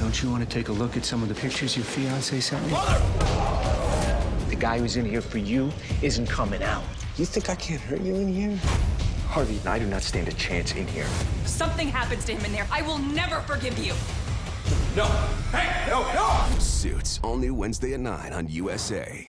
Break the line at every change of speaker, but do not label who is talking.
Don't you want to take a look at some of the pictures your fiancé sent me? The guy who's in here for you isn't coming out.
You think I can't hurt you in here?
Harvey and I do not stand a chance in here.
If something happens to him in there, I will never forgive you.
No! Hey! No! No!
Suits, all new Wednesday at 9 on USA.